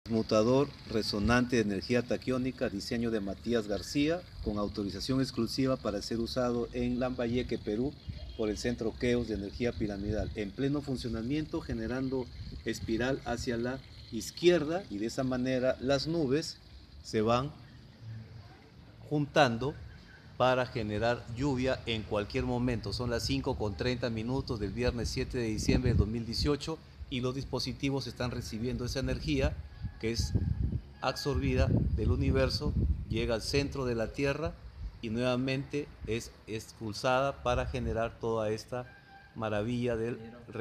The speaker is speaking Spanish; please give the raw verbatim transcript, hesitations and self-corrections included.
Transmutador resonante de energía taquiónica, diseño de Matías García, con autorización exclusiva para ser usado en Lambayeque, Perú, por el Centro Keos de Energía Piramidal, en pleno funcionamiento, generando espiral hacia la izquierda, y de esa manera las nubes se van juntando para generar lluvia en cualquier momento. Son las cinco con treinta minutos del viernes siete de diciembre de dos mil dieciocho y los dispositivos están recibiendo esa energía que es absorbida del universo, llega al centro de la Tierra y nuevamente es expulsada para generar toda esta maravilla del